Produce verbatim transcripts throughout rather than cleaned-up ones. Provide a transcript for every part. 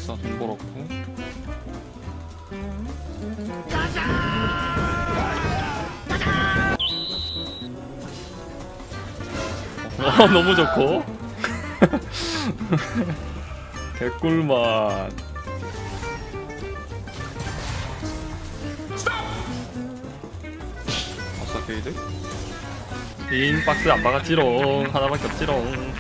아싸 돈 벌었고. 와 너무 좋고. 개꿀맛. 아싸 게이드. 인 박스 안 박았지롱. 하나밖에 없지롱.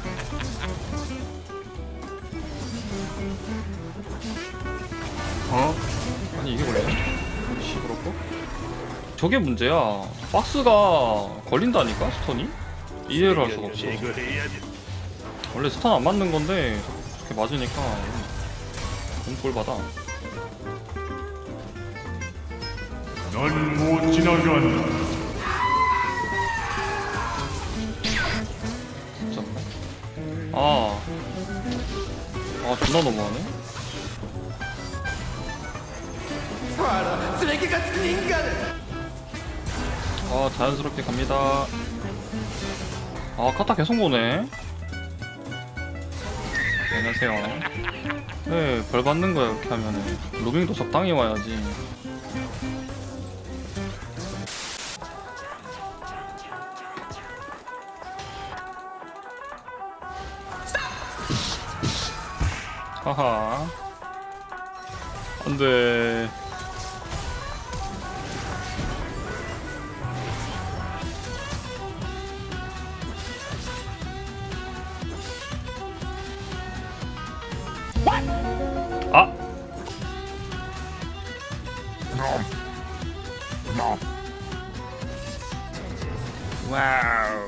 어? 아니 이게 원래 씨 그렇고? 저게 문제야. 박스가 걸린다니까 스턴이? 이해를 할 수가 없어. 원래 스턴 안 맞는 건데 저렇게 맞으니까 돈꼴 받아. 넌 못 지나간다. 아, 아 존나 너무하네. 아 자연스럽게 갑니다. 아 카타 계속 보네. 안녕하세요. 네, 벌 받는 거야 이렇게 하면은. 루빙도 적당히 와야지. 하하. 안돼. 아! 와우.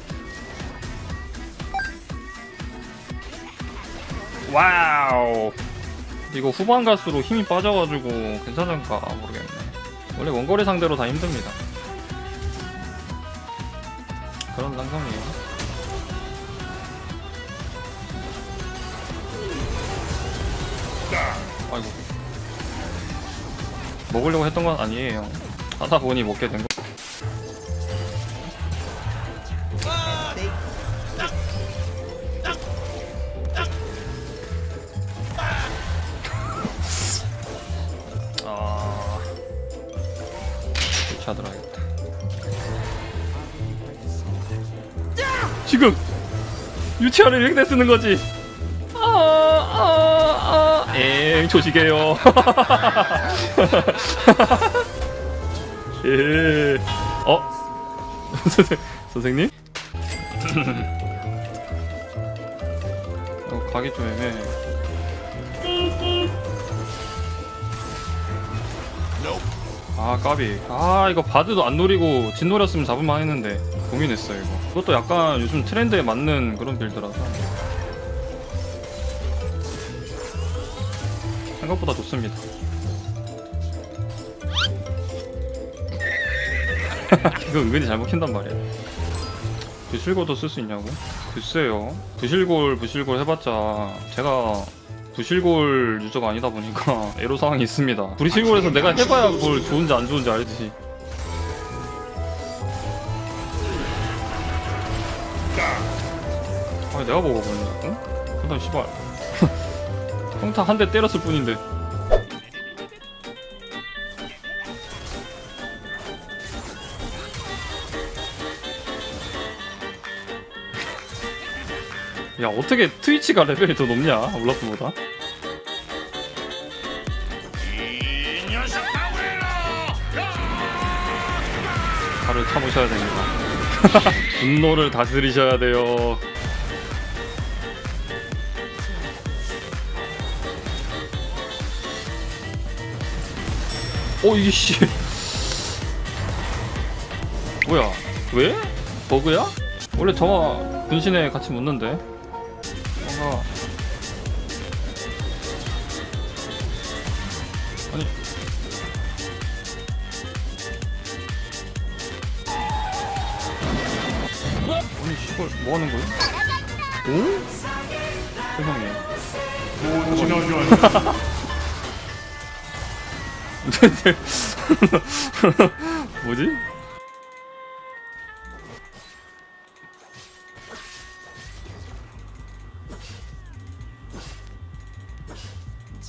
와우. 이거 후반 갈수록 힘이 빠져가지고 괜찮은가 모르겠네. 원래 원거리 상대로 다 힘듭니다. 그런 상성이에요. 아이고. 먹으려고 했던 건 아니에요. 하다 보니 먹게 된 거. 아. 교차 들어야겠다. 지금 유치원을 이렇게 쓰는 거지. 아, 아, 아. 엥, 조식이에요. 예. 어? 선생, 선생님? 어, 가기 좀 애매해. 아, 까비. 아, 이거 바드도 안 노리고 진 노렸으면 잡을만 했는데 고민했어 이거. 그것도 약간 요즘 트렌드에 맞는 그런 빌드라서 생각보다 좋습니다. 이거 은근히 잘 먹힌단 말이야. 부실골도 쓸 수 있냐고? 글쎄요. 부실골 부실골 해봤자 제가 부실골 유저가 아니다 보니까 애로사항이 있습니다. 부실골에서 내가 해봐야 그걸 좋은지 안 좋은지 알지. 아니 내가 먹어보니 응? 그다음 씨발 평타 한 대 때렸을 뿐인데. 야 어떻게 트위치가 레벨이 더 높냐 올라프보다. 발을 참으셔야 됩니다. 분노를 다스리셔야 돼요. 어 이게 씨 뭐야 왜? 버그야? 원래 저와 분신에 같이 묻는데 뭔가 아니 아니 씨발 뭐하는 거야? 오? 세상에 못 지나간다. 뭐지?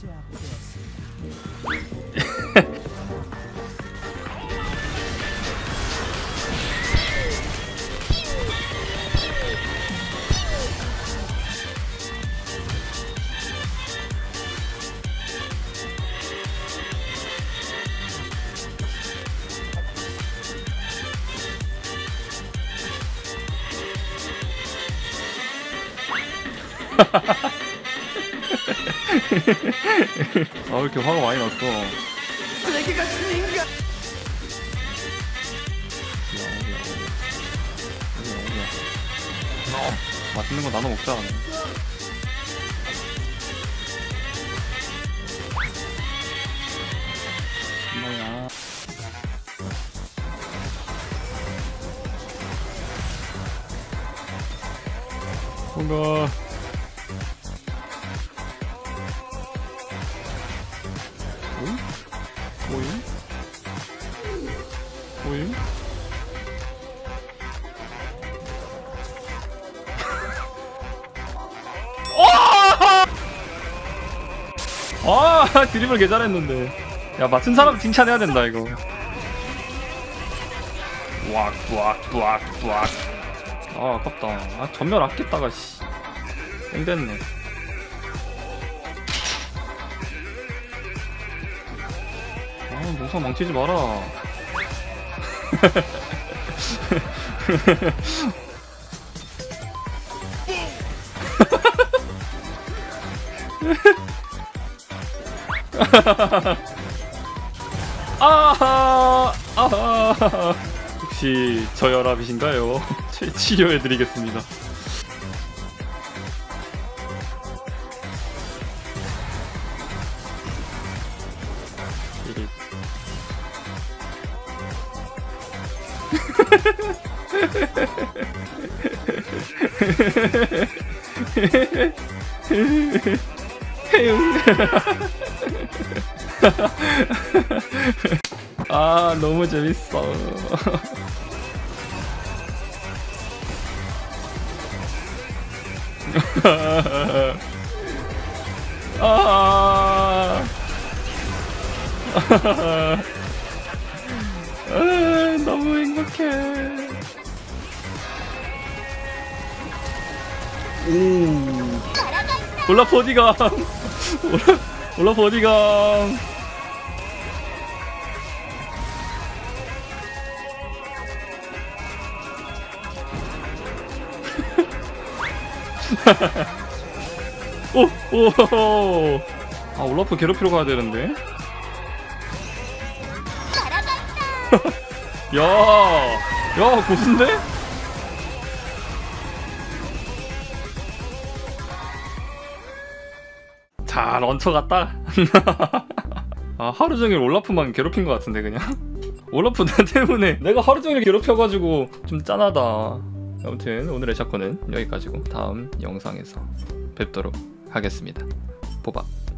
아, 왜 이렇게 화가 많이 났어? 어, 맛있는 거 나눠 먹자. 엄마야. 뭔가 오잉? 오잉? 오잉? 아! 드리블 개 잘했는데. 야, 맞춘 사람 칭찬해야 된다 이거. 왁, 왁, 왁, 왁. 아, 아깝다. 아, 전멸 아꼈다가 씨. 땡됐네. 아, 모사 망치지 마라. 아하, 아하. 혹시 저혈압이신가요? 치료해드리겠습니다. 이게 아, 너무 재밌어. 아, 아, 너무 행복해. 오, 올라프 어디가? 올라프 어디가? 오! 오! 아, 올라프 괴롭히러 가야 되는데? 야! 야, 고수인데? 자, 런처 갔다. 아, 하루 종일 올라프만 괴롭힌 것 같은데, 그냥? 올라프 나 때문에 내가 하루 종일 괴롭혀가지고 좀 짠하다. 아무튼 오늘의 샷건은 여기까지고 다음 영상에서 뵙도록 하겠습니다. 보바.